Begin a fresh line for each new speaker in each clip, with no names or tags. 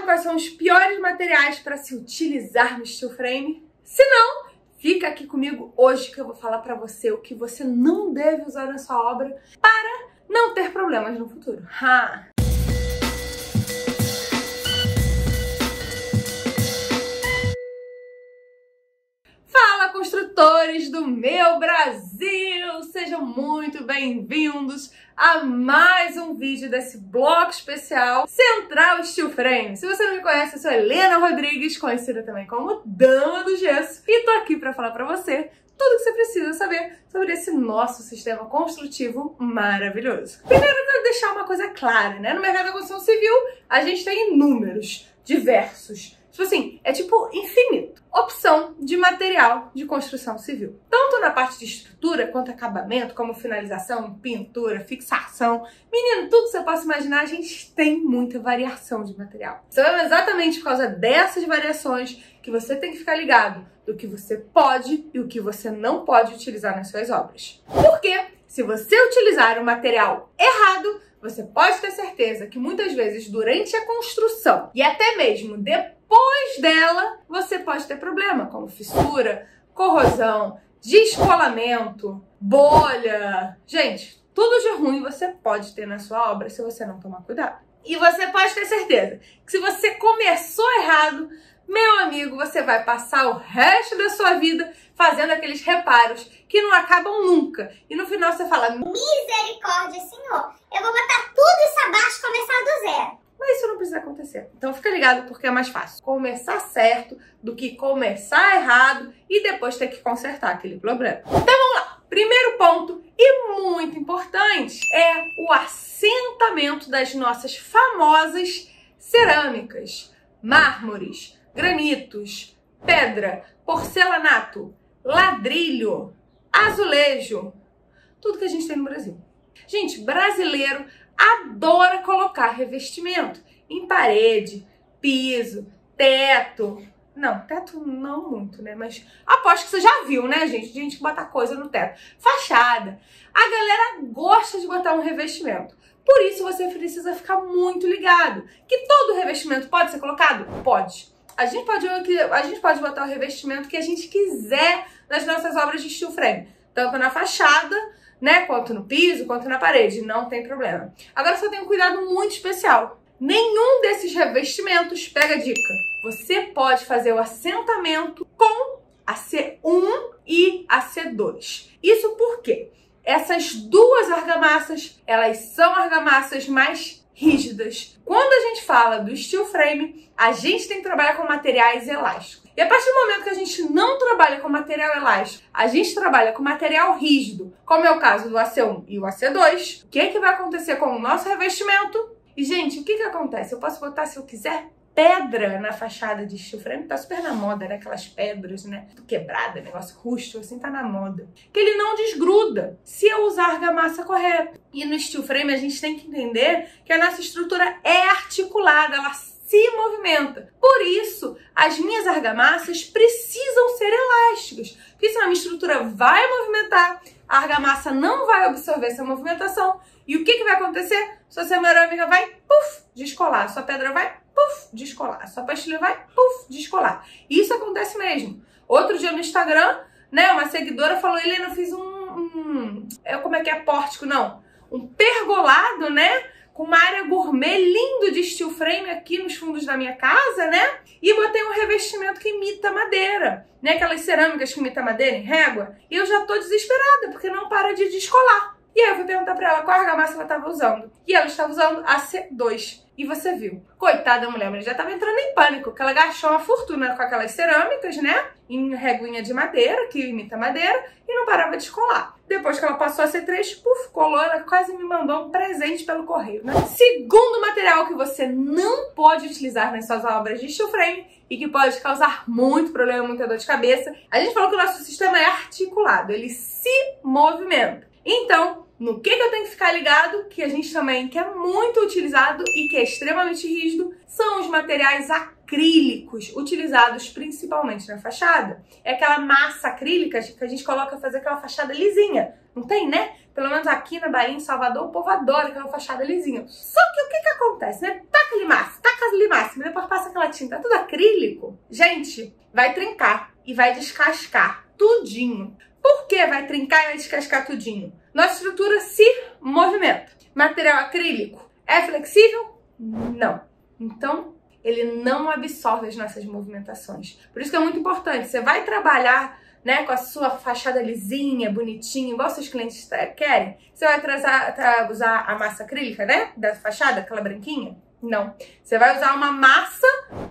quais são os piores materiais para se utilizar no steel frame? Se não, fica aqui comigo hoje que eu vou falar para você o que você não deve usar na sua obra para não ter problemas no futuro. Fala, construtores do meu Brasil! Sejam muito bem-vindos a mais um vídeo desse bloco especial Central Steel Frame. Se você não me conhece, eu sou Helena Rodrigues, conhecida também como Dama do Gesso, e tô aqui para falar para você tudo que você precisa saber sobre esse nosso sistema construtivo maravilhoso. Primeiro, eu quero deixar uma coisa clara, né? No mercado da construção civil, a gente tem inúmeros, diversos, tipo assim, é tipo infinito. Opção de material de construção civil. Tanto na parte de estrutura, quanto acabamento, como finalização, pintura, fixação. Menino, tudo que você possa imaginar, a gente tem muita variação de material. Então é exatamente por causa dessas variações que você tem que ficar ligado do que você pode e o que você não pode utilizar nas suas obras. Porque se você utilizar o material errado, você pode ter certeza que muitas vezes durante a construção e até mesmo depois dela, você pode ter problema, como fissura, corrosão, descolamento, bolha. Gente, tudo de ruim você pode ter na sua obra se você não tomar cuidado. E você pode ter certeza que se você começou errado, meu amigo, você vai passar o resto da sua vida fazendo aqueles reparos que não acabam nunca. E no final você fala,
misericórdia, Senhor, eu vou botar tudo isso abaixo e começar do zero.
Mas isso não precisa acontecer. Então fica ligado porque é mais fácil começar certo do que começar errado e depois ter que consertar aquele problema. Então vamos lá. Primeiro ponto, e muito importante, é o assentamento das nossas famosas cerâmicas, mármores, granitos, pedra, porcelanato, ladrilho, azulejo, tudo que a gente tem no Brasil. Gente, brasileiro adora colocar revestimento em parede, piso, teto. Não, teto não muito, né? Mas aposto que você já viu, né, gente? Gente que bota coisa no teto. Fachada. A galera gosta de botar um revestimento. Por isso você precisa ficar muito ligado. Que todo revestimento pode ser colocado? Pode. A gente pode botar o revestimento que a gente quiser nas nossas obras de steel frame. Tanto na fachada, né, quanto no piso, quanto na parede, não tem problema. Agora só tem um cuidado muito especial. Nenhum desses revestimentos, pega a dica, você pode fazer o assentamento com a C1 e a C2. Isso porque essas duas argamassas, elas são argamassas mais rígidas. Quando a gente fala do steel frame, a gente tem que trabalhar com materiais elásticos. E a partir do momento que a gente não trabalha com material elástico, a gente trabalha com material rígido, como é o caso do AC1 e o AC2, o que vai acontecer com o nosso revestimento? E, gente, o que acontece? Eu posso botar, se eu quiser, pedra na fachada de steel frame, tá super na moda, né? Aquelas pedras, né? Tudo quebrada, negócio rústico, assim, tá na moda. Que ele não desgruda se eu usar a argamassa correta. E no steel frame a gente tem que entender que a nossa estrutura é articulada, ela se movimenta. Por isso, as minhas argamassas precisam ser elásticas. Porque senão a minha estrutura vai movimentar, a argamassa não vai absorver essa movimentação. E o que vai acontecer? Sua cerâmica vai, puf, descolar. Sua pedra vai, puf, descolar. Sua pastilha vai, puf, descolar. Isso acontece mesmo. Outro dia no Instagram, né, uma seguidora falou, Helena, eu fiz como é que é pórtico? Não. Um pergolado, né? Com uma área gourmet lindo de steel frame aqui nos fundos da minha casa, né? E botei um revestimento que imita madeira, né? Aquelas cerâmicas que imitam madeira em régua. E eu já tô desesperada, porque não para de descolar. E aí eu fui perguntar pra ela qual argamassa ela tava usando. E ela estava usando a C2. E você viu. Coitada da mulher, mas já tava entrando em pânico, porque ela gastou uma fortuna com aquelas cerâmicas, né? Em reguinha de madeira, que imita madeira, e não parava de descolar. Depois que ela passou a C3, puf, colou, ela quase me mandou um presente pelo correio, né? Segundo material que você não pode utilizar nas suas obras de steel frame e que pode causar muito problema, muita dor de cabeça, a gente falou que o nosso sistema é articulado, ele se movimenta. Então, no que eu tenho que ficar ligado, que a gente também quer muito utilizado e que é extremamente rígido, são os materiais acrílicos, utilizados principalmente na fachada. É aquela massa acrílica que a gente coloca pra fazer aquela fachada lisinha. Não tem, né? Pelo menos aqui na Bahia, em Salvador, o povo adora aquela fachada lisinha. Só que o que acontece, né? Taca ali massa, mas depois passa aquela tinta tudo acrílico, gente, vai trincar e vai descascar tudinho. Por que vai trincar e vai descascar tudinho? Nossa estrutura se movimenta. Material acrílico é flexível? Não. Então, ele não absorve as nossas movimentações. Por isso que é muito importante. Você vai trabalhar, né, com a sua fachada lisinha, bonitinha, igual seus clientes querem. Você vai usar a massa acrílica, né, da fachada, aquela branquinha? Não. Você vai usar uma massa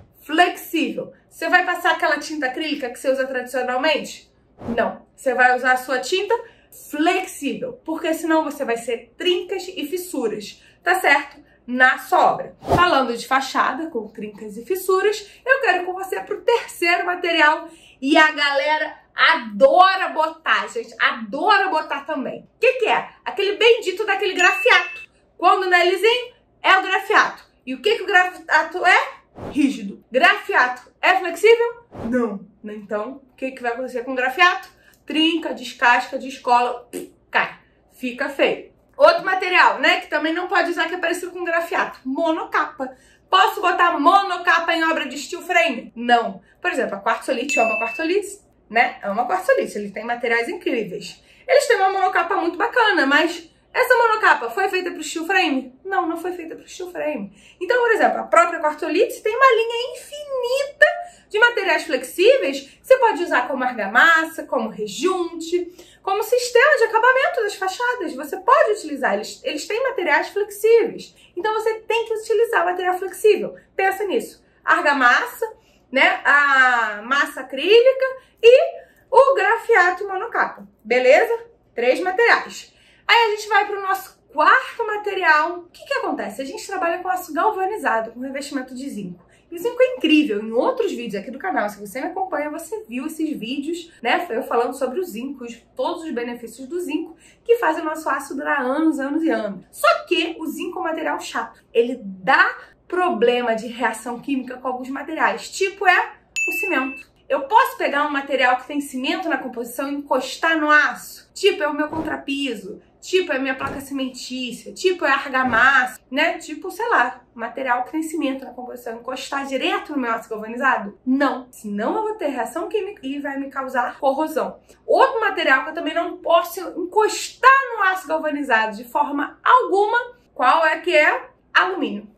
flexível. Você vai passar aquela tinta acrílica que você usa tradicionalmente? Não. Você vai usar a sua tinta flexível, porque senão você vai ser trincas e fissuras, tá certo? Na sua obra. Falando de fachada com trincas e fissuras, eu quero ir com você pro terceiro material e a galera adora botar, gente, adora botar também. O que é? Aquele bendito daquele grafiato. Quando não é lisinho, é o grafiato. E o que o grafiato é? Rígido. Grafiato é flexível? Não. Então, o que vai acontecer com o grafiato? Trinca, descasca, descola, cai. Fica feio. Outro material, né, que também não pode usar, que é parecido com grafiato. Monocapa. Posso botar monocapa em obra de steel frame? Não. Por exemplo, a quartzolite é uma quartzolite, né? É uma quartzolite, ele tem materiais incríveis. Eles têm uma monocapa muito bacana, mas essa monocapa foi feita para o steel frame? Não, não foi feita para o steel frame. Então, por exemplo, a própria quartzolite tem uma linha infinita de materiais flexíveis que você pode usar como argamassa, como rejunte, como sistema de acabamento das fachadas. Você pode utilizar, eles têm materiais flexíveis. Então, você tem que utilizar o material flexível. Pensa nisso. Argamassa, né, a massa acrílica e o grafiato monocapa. Beleza? 3 materiais. Aí a gente vai para o nosso quarto material. O que acontece? A gente trabalha com aço galvanizado, com revestimento de zinco. E o zinco é incrível. Em outros vídeos aqui do canal, se você me acompanha, você viu esses vídeos, né? Eu falando sobre o zinco, todos os benefícios do zinco, que fazem o nosso aço durar anos, anos e anos. Só que o zinco é um material chato. Ele dá problema de reação química com alguns materiais, tipo o cimento. Eu posso pegar um material que tem cimento na composição e encostar no aço? Tipo, é o meu contrapiso, tipo, é a minha placa cimentícia, tipo, é a argamassa, né? Tipo, sei lá, material que tem cimento na composição, encostar direto no meu aço galvanizado? Não. Senão eu vou ter reação química e vai me causar corrosão. Outro material que eu também não posso encostar no aço galvanizado de forma alguma, qual é que é? Alumínio.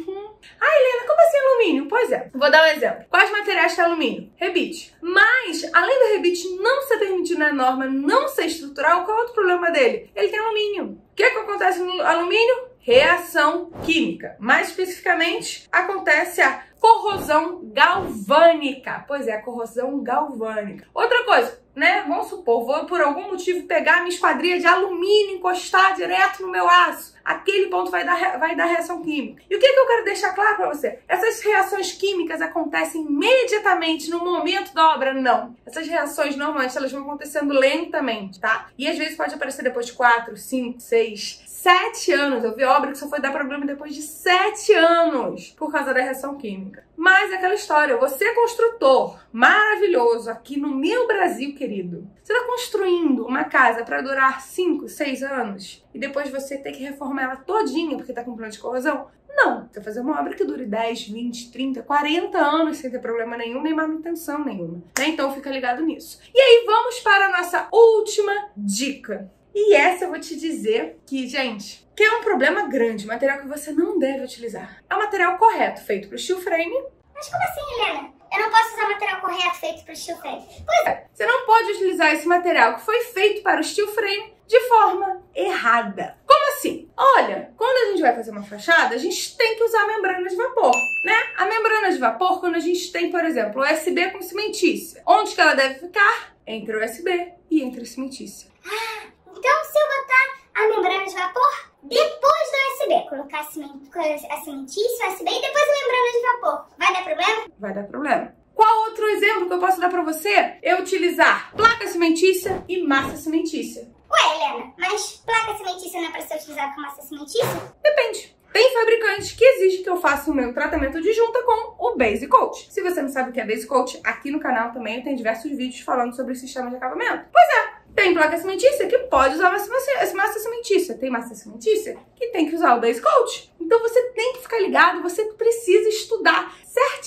Ah, Helena, como assim alumínio? Pois é, vou dar um exemplo. Quais materiais tem alumínio? Rebite. Mas, além do rebite não ser permitido na norma, não ser estrutural, qual é o outro problema dele? Ele tem alumínio. O que acontece no alumínio? Reação química. Mais especificamente, acontece a corrosão galvânica. Pois é, corrosão galvânica. Outra coisa, né? Vamos supor, vou por algum motivo pegar a minha esquadria de alumínio, encostar direto no meu aço. Aquele ponto vai dar reação química. E o que eu quero deixar claro para você? Essas reações químicas acontecem imediatamente no momento da obra? Não. Essas reações, normalmente, elas vão acontecendo lentamente, tá? E às vezes pode aparecer depois de 4, 5, 6, 7 anos. Eu vi obra que só foi dar problema depois de 7 anos por causa da reação química. Mas é aquela história, você construtor maravilhoso aqui no meu Brasil, querido, você está construindo uma casa para durar 5, 6 anos e depois você ter que reformar ela todinha porque está com problema de corrosão? Não. Você vai fazer uma obra que dure 10, 20, 30, 40 anos sem ter problema nenhum, nem manutenção nenhuma. Né? Então fica ligado nisso. E aí vamos para a nossa última dica. E essa eu vou te dizer que, gente, que é um problema grande, material que você não deve utilizar. É o material correto, feito para o steel frame.
Mas como assim, Helena? Eu não posso usar o material correto feito para o steel frame?
Pois é, você não pode utilizar esse material que foi feito para o steel frame de forma errada. Como assim? Olha, quando a gente vai fazer uma fachada, a gente tem que usar a membrana de vapor, né? A membrana de vapor, quando a gente tem, por exemplo, USB com cimentícia, onde que ela deve ficar? Entre o USB e entre a cimentícia.
Então, se eu botar a membrana de vapor depois do USB, colocar a cimentícia, o USB e depois a membrana de vapor, vai dar problema?
Vai dar problema. Qual outro exemplo que eu posso dar pra você? É utilizar placa cimentícia e massa cimentícia.
Ué, Helena, mas placa cimentícia não é pra ser utilizada com massa cimentícia?
Depende. Tem fabricantes que exigem que eu faça o meu tratamento de junta com o Base Coat. Se você não sabe o que é Base Coat, aqui no canal também tem diversos vídeos falando sobre o sistema de acabamento. Pois é. Tem placa cimentícia que pode usar massa cimentícia. Tem massa cimentícia que tem que usar o Base Coat. Então você tem que ficar ligado, você precisa estudar certinho as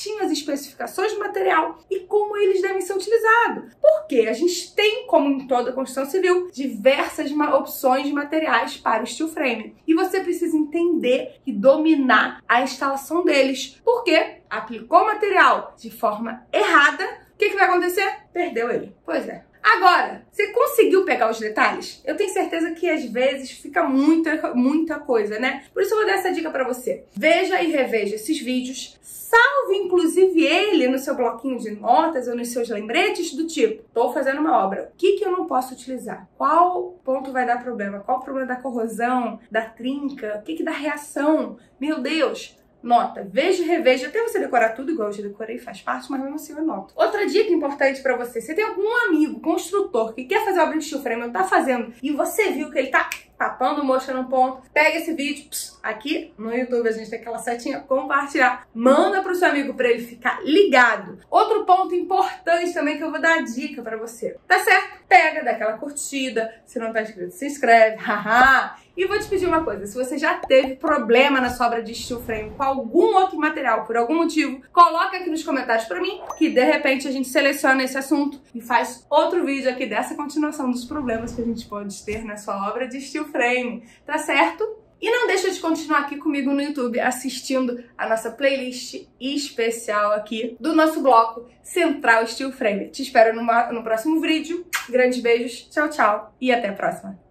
especificações do material e como eles devem ser utilizados. Porque a gente tem, como em toda a construção civil, diversas opções de materiais para o steel frame. E você precisa entender e dominar a instalação deles. Porque aplicou o material de forma errada, o que vai acontecer? Perdeu ele. Pois é. Agora, você conseguiu pegar os detalhes? Eu tenho certeza que às vezes fica muita coisa, né? Por isso eu vou dar essa dica pra você. Veja e reveja esses vídeos, salve inclusive ele no seu bloquinho de notas ou nos seus lembretes do tipo, tô fazendo uma obra, o que eu não posso utilizar? Qual ponto vai dar problema? Qual o problema da corrosão, da trinca? O que dá reação? Meu Deus! Nota, veja e reveja, até você decorar tudo igual eu já decorei, faz parte, mas mesmo assim eu anoto. Outra dica importante pra você, você tem algum amigo, construtor, que quer fazer obra de steel frame, não tá fazendo, e você viu que ele tá papando mosca no ponto, pega esse vídeo, aqui no YouTube a gente tem aquela setinha, compartilhar, manda pro seu amigo pra ele ficar ligado. Outro ponto importante também que eu vou dar a dica pra você, tá certo? Pega, dá aquela curtida, se não tá inscrito, se inscreve, haha. E vou te pedir uma coisa, se você já teve problema na sua obra de steel frame com algum outro material, por algum motivo, coloca aqui nos comentários pra mim, que de repente a gente seleciona esse assunto e faz outro vídeo aqui dessa continuação dos problemas que a gente pode ter na sua obra de steel frame, tá certo? E não deixa de continuar aqui comigo no YouTube assistindo a nossa playlist especial aqui do nosso bloco Central Steel Frame. Te espero no próximo vídeo. Grandes beijos, tchau, tchau e até a próxima.